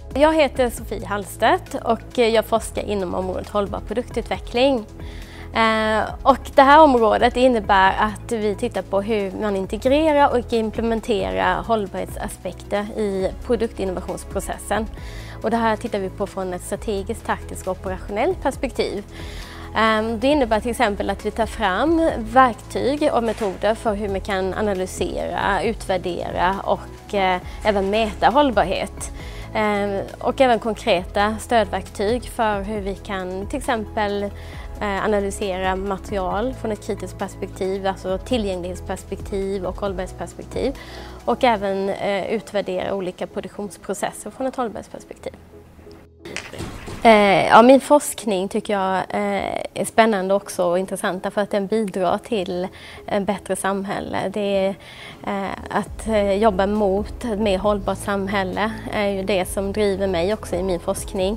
Jag heter Sofie Hallstedt och jag forskar inom området hållbar produktutveckling. Och det här området innebär att vi tittar på hur man integrerar och implementerar hållbarhetsaspekter i produktinnovationsprocessen. Och det här tittar vi på från ett strategiskt, taktiskt och operationellt perspektiv. Det innebär till exempel att vi tar fram verktyg och metoder för hur man kan analysera, utvärdera och även mäta hållbarhet. Och även konkreta stödverktyg för hur vi kan till exempel analysera material från ett kritiskt perspektiv, alltså tillgänglighetsperspektiv och hållbarhetsperspektiv. Och även utvärdera olika produktionsprocesser från ett hållbarhetsperspektiv. Ja, min forskning tycker jag är spännande också och intressant därför att den bidrar till ett bättre samhälle. Det är att jobba mot ett mer hållbart samhälle är ju det som driver mig också i min forskning.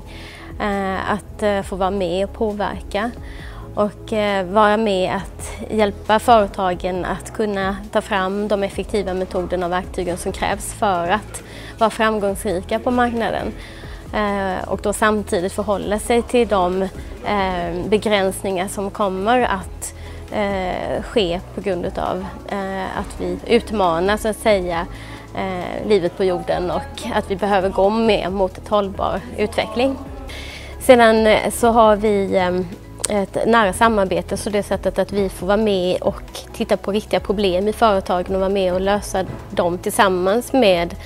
Att få vara med och påverka och vara med att hjälpa företagen att kunna ta fram de effektiva metoderna och verktygen som krävs för att vara framgångsrika på marknaden. Och då samtidigt förhålla sig till de begränsningar som kommer att ske på grund av att vi utmanar så att säga livet på jorden och att vi behöver gå mer mot ett hållbar utveckling. Sedan så har vi ett nära samarbete så det sättet att vi får vara med och titta på riktiga problem i företagen och vara med och lösa dem tillsammans med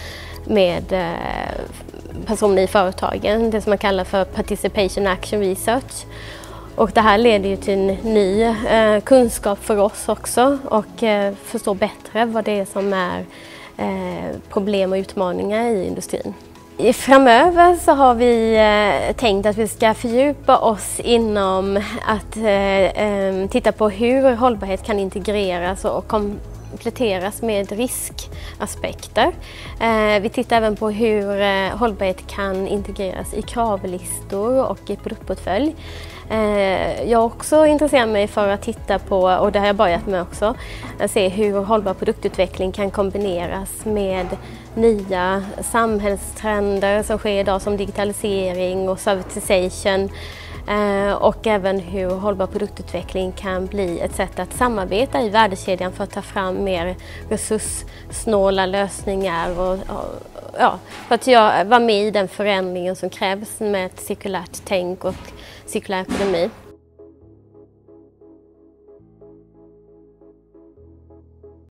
personer i företagen, det som man kallar för Participation Action Research. Och det här leder ju till ny kunskap för oss också och förstå bättre vad det är som är problem och utmaningar i industrin. Framöver så har vi tänkt att vi ska fördjupa oss inom att titta på hur hållbarhet kan integreras och kompletteras med riskaspekter. Vi tittar även på hur hållbarhet kan integreras i kravlistor och i produktportfölj. Jag också intresserar mig för att titta på, och det har jag börjat med också, att se hur hållbar produktutveckling kan kombineras med nya samhällstrender som sker idag som digitalisering och servitization. Och även hur hållbar produktutveckling kan bli ett sätt att samarbeta i värdekedjan för att ta fram mer resurssnåla lösningar och för att vara med i den förändringen som krävs med ett cirkulärt tänk och cirkulär ekonomi.